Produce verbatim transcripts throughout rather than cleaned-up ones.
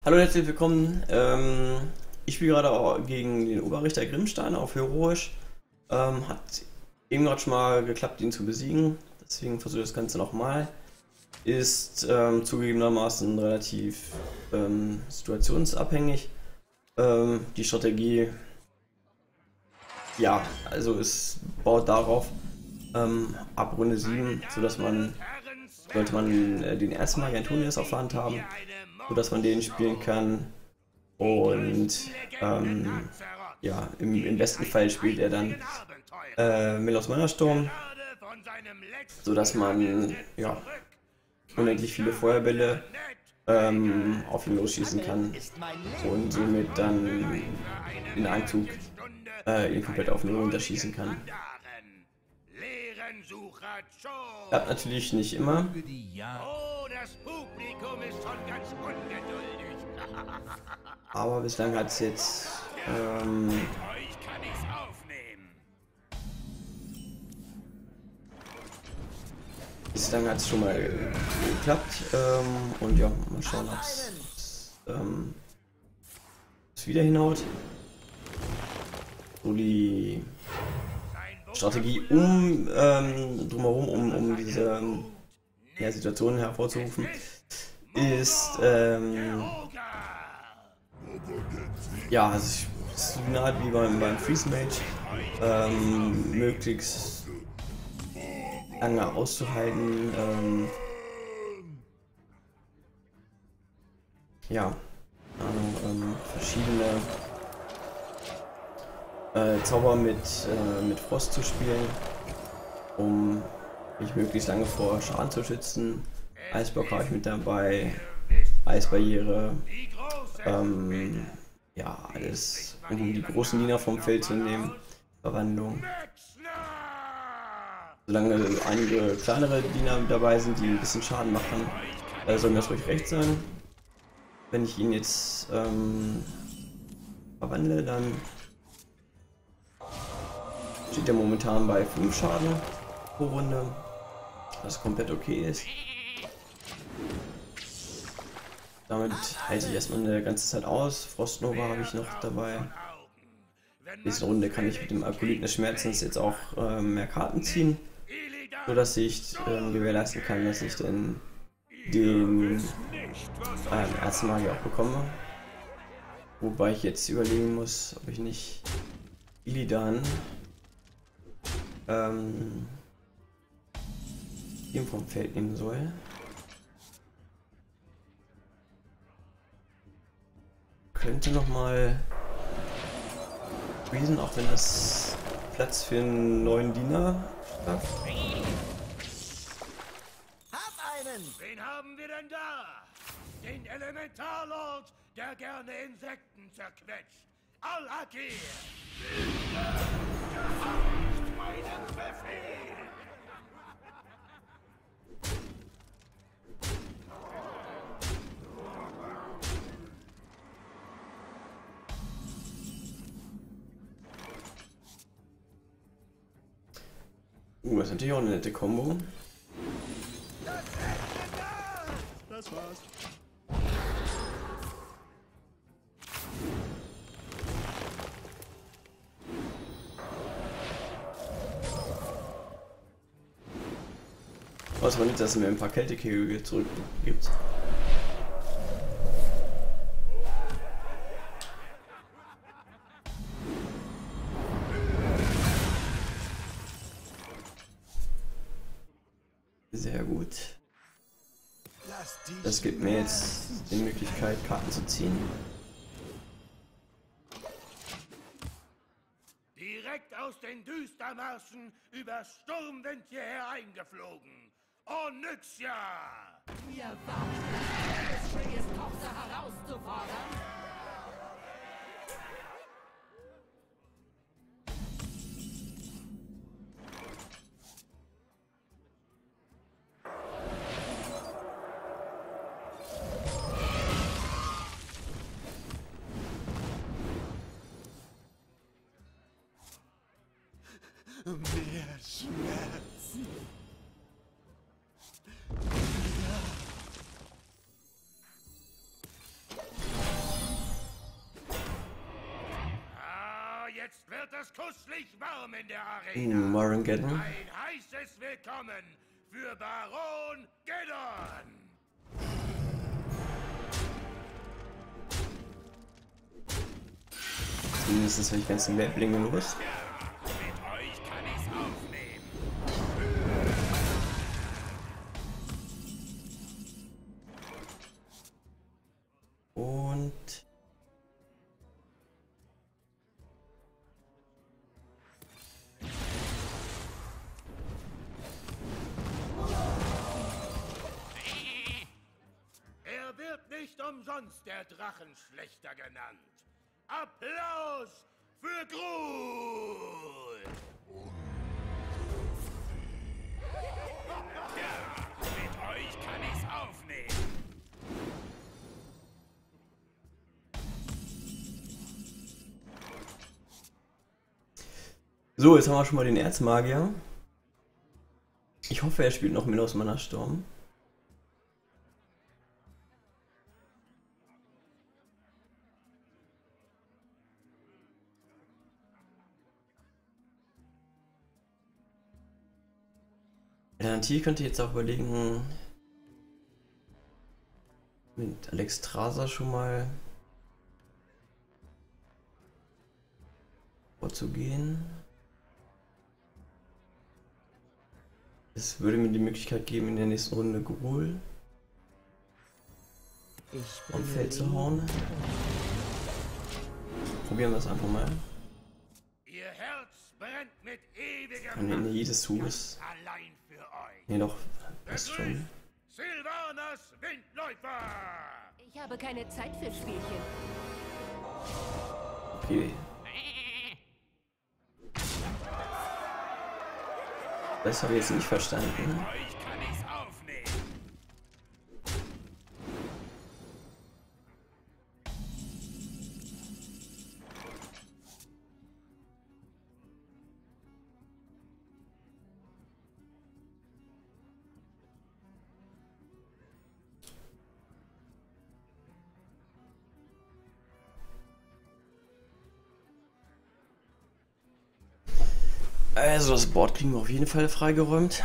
Hallo und herzlich willkommen. Ähm, ich spiele gerade auch gegen den Oberrichter Grimmstein auf Heroisch. Ähm, hat eben gerade schon mal geklappt, ihn zu besiegen. Deswegen versuche ich das Ganze nochmal. Ist ähm, zugegebenermaßen relativ ähm, situationsabhängig. Ähm, die Strategie, ja, also es baut darauf ähm, ab Runde sieben, sodass man, sollte man äh, den ersten Mal Antonius auf der Hand haben, sodass man den spielen kann. Und ähm, ja, im, im besten Fall spielt er dann äh, Milos Mannersturm, sodass man ja, unendlich viele Feuerbälle ähm, auf ihn losschießen kann und somit dann in einem Zug äh, ihn komplett auf ihn runterschießen kann. Klappt natürlich nicht immer. Oh, das Publikum ist schon ganz ungeduldig. Aber bislang hat es jetzt ähm, Mit euch kann ich's aufnehmen. bislang hat es schon mal geklappt. Ähm, und ja, mal schauen, ob es ähm, wieder hinhaut. So die Strategie um ähm, drumherum, um, um diese ähm, ja, Situationen hervorzurufen, ist ähm, ja, also ich, so eine Art wie beim, beim Freeze Mage, ähm, möglichst lange auszuhalten, ähm, ja, Ahnung, ähm, verschiedene äh, Zauber mit, äh, mit Frost zu spielen, um mich möglichst lange vor Schaden zu schützen. Eisblock habe ich mit dabei, Eisbarriere, ähm, ja, alles, um die großen Diener vom Feld zu nehmen, Verwandlung. Solange einige kleinere Diener dabei sind, die ein bisschen Schaden machen, äh, soll mir das ruhig recht sein. Wenn ich ihn jetzt ähm, verwandle, dann steht er momentan bei fünf Schaden pro Runde, was komplett okay ist. Damit halte ich erstmal eine ganze Zeit aus. Frostnova habe ich noch dabei. Nächste Runde kann ich mit dem Akolyten des Schmerzens jetzt auch äh, mehr Karten ziehen, sodass ich äh, gewährleisten kann, dass ich dann den äh, Erzmagier auch bekomme. Wobei ich jetzt überlegen muss, ob ich nicht Illidan ähm, ihm vom Feld nehmen soll. Könnte noch mal Reason, auch wenn das Platz für einen neuen Diener schafft. Hab einen! Wen haben wir denn da? Den Elementarlord, der gerne Insekten zerquetscht. Al-Akir! Gehorcht meinen Befehl! Uh, das ist natürlich auch eine nette Kombo. Das war's. Was man nicht, dass es mir ein paar Kältekegel zurückgibt. Sehr gut. Das gibt mir jetzt die Möglichkeit, Karten zu ziehen. Direkt aus den Düstermarschen über Sturmwind hierher eingeflogen. Onyxia! Ihr wagt, Schreys Tochter herauszufordern? Mehr Schmerzen. Ja. wird es kusslich warm in der Arena. Uh, Marangeddon. Ein heißes Willkommen für Baron Geddon. Zumindest wenn ich ganzen Weltlinge los. Mit euch kann ich's aufnehmen. Und Er wird nicht umsonst der Drachenschlechter genannt. Applaus für Gruul! Ja, mit euch kann ich's aufnehmen. so, jetzt haben wir schon mal den Erzmagier. Ich hoffe, er spielt noch Minos Mannersturm. Alternativ könnte ich jetzt auch überlegen, mit Alexstrasza schon mal vorzugehen. Es würde mir die Möglichkeit geben, in der nächsten Runde Gruul vom Feld zu hauen. Probieren wir es einfach mal. Ihr Herz brennt mit ewigem Am Ende jedes Zuges. allein für euch. Nee, doch, passt schon. Sylvanas Windläufer! Ich habe keine Zeit für Spielchen. Okay. Das habe ich jetzt nicht verstanden. Euch kann ich's aufnehmen. Also das Board kriegen wir auf jeden Fall freigeräumt.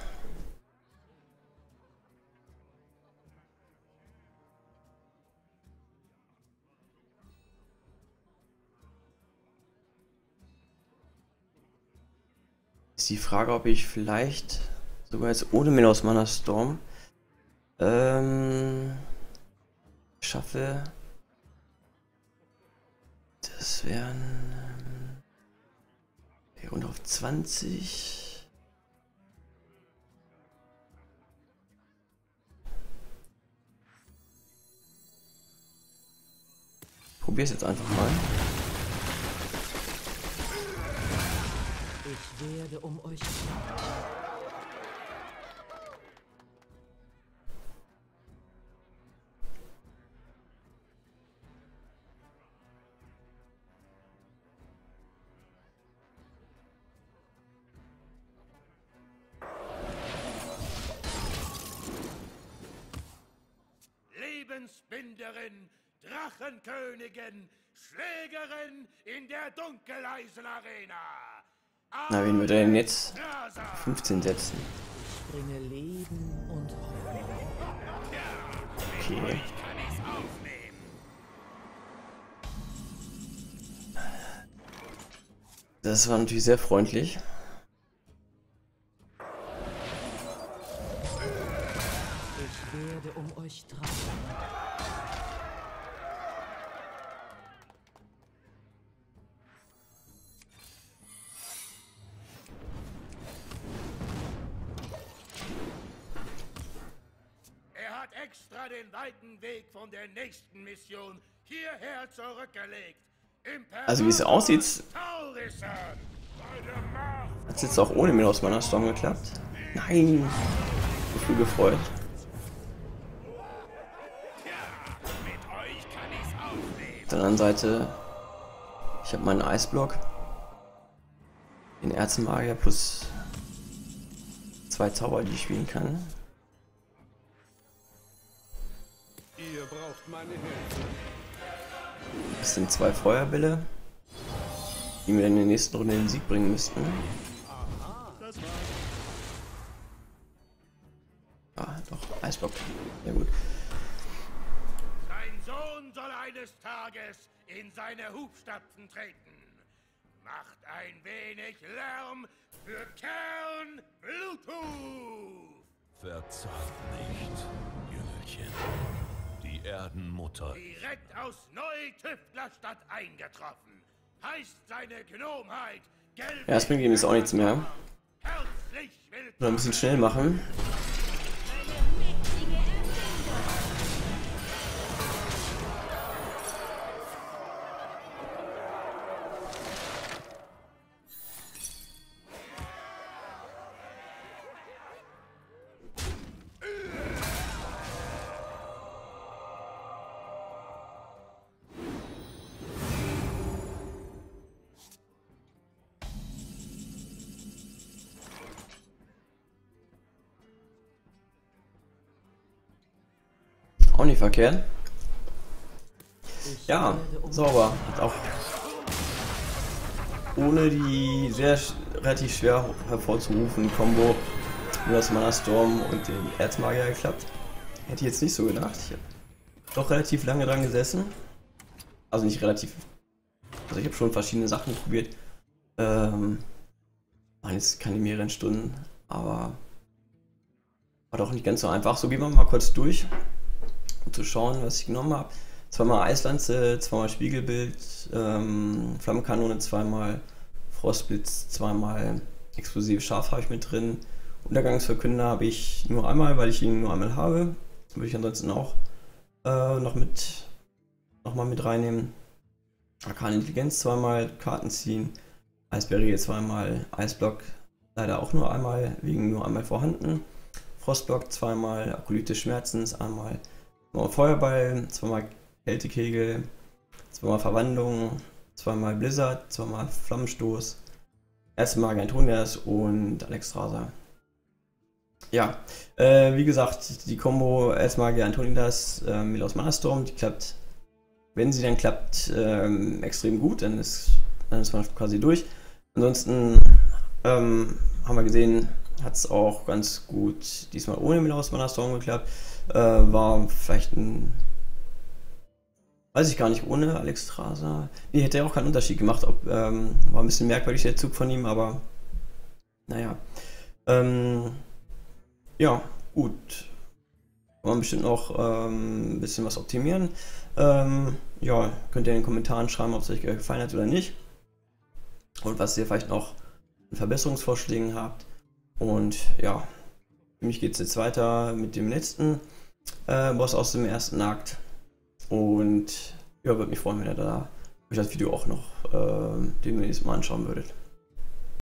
Ist die Frage, ob ich vielleicht sogar jetzt ohne Minos Mannersturm ähm, schaffe. Das wären und auf zwanzig. Probier's jetzt einfach mal. Ich werde um euch. Lebensbinderin, Drachenkönigin, Schlägerin in der Dunkeleisen-Arena. Na, wen wird er denn jetzt? fünfzehn setzen. Ich bringe Leben und Hoffnung. Okay. Kann ich's aufnehmen? Das war natürlich sehr freundlich. Ich werde um euch tragen. Er hat extra den weiten Weg von der nächsten Mission hierher zurückgelegt. Also wie es aussieht, Taurissen, hat es jetzt auch ohne Minos Mannersturm geklappt. Nein! So früh gefreut. Auf der anderen Seite, ich habe meinen Eisblock, den Erzmagier plus zwei Zauber, die ich spielen kann. Ihr braucht meine Hilfe. Das sind zwei Feuerbälle. die mir in der nächsten Runde den Sieg bringen müssten. Ah, doch, Eisblock. Sehr gut. Sein Sohn soll eines Tages in seine Hufstapfen treten. Macht ein wenig Lärm für Kern Bluthuf! Verzagt nicht, Jüngelchen. Die Erdenmutter. Direkt aus Neu-Tüftlerstadt eingetroffen. Heißt seine Gnomheit gelb. Ja, das bringt ihm jetzt auch nichts mehr. Herzlich willkommen. Nur ein bisschen schnell machen. Auch nicht verkehrt. Ja, sauber. Hat auch ohne die sehr relativ schwer hervorzurufen Combo nur das Mana Storm und den Erzmagier geklappt. Hätte ich jetzt nicht so gedacht. Ich habe doch relativ lange dran gesessen. Also nicht relativ. Also ich habe schon verschiedene Sachen probiert. Ähm, waren jetzt keine mehreren Stunden, aber war doch nicht ganz so einfach. So gehen wir mal kurz durch, um zu schauen, was ich genommen habe. Zweimal Eislanze, zweimal Spiegelbild, ähm, Flammenkanone, zweimal Frostblitz, zweimal explosive Schaf habe ich mit drin. Untergangsverkünder habe ich nur einmal, weil ich ihn nur einmal habe. Würde ich ansonsten auch äh, noch mit noch mal mit reinnehmen. Arkane Intelligenz zweimal, Karten ziehen, Eisbarriere zweimal, Eisblock leider auch nur einmal, wegen nur einmal vorhanden. Frostblock zweimal, Akolyte Schmerzens einmal, zweimal Feuerball, zweimal Kältekegel, zweimal Verwandlung, zweimal Blizzard, zweimal Flammenstoß, Erzmagier Antonias und Alexstrasza. Ja, äh, wie gesagt, die Combo Erzmagier Antonias äh, Milos Mana Storm, die klappt, wenn sie dann klappt, ähm, extrem gut, dann ist, dann ist man quasi durch. Ansonsten ähm, haben wir gesehen, hat es auch ganz gut diesmal ohne Milos Mana Storm geklappt. Äh, war vielleicht ein, weiß ich gar nicht, ohne Alexstrasza. Nee, hätte ja auch keinen Unterschied gemacht. Ob, ähm, war ein bisschen merkwürdig der Zug von ihm, aber naja. Ähm, ja, gut. Kann man bestimmt noch ähm, ein bisschen was optimieren. Ähm, ja, könnt ihr in den Kommentaren schreiben, ob es euch gefallen hat oder nicht. Und was ihr vielleicht noch an Verbesserungsvorschlägen habt. Und ja, für mich geht es jetzt weiter mit dem letzten äh, Boss aus dem ersten Akt. Und ja, würde mich freuen, wenn ihr da euch das Video auch noch äh, demnächst mal anschauen würdet.